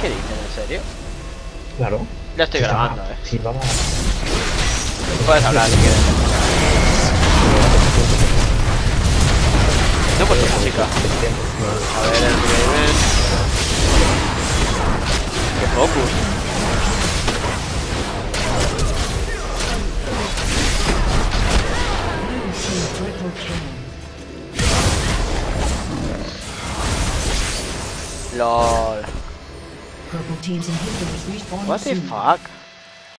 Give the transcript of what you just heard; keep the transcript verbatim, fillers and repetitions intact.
¿Qué dices? ¿En serio? Claro. Ya estoy Sí, grabando, va, eh. Sí, vamos. Puedes hablar si quieres. No por tu música. A ver, el Raven. ¡Qué focus! LOL. What the fuck?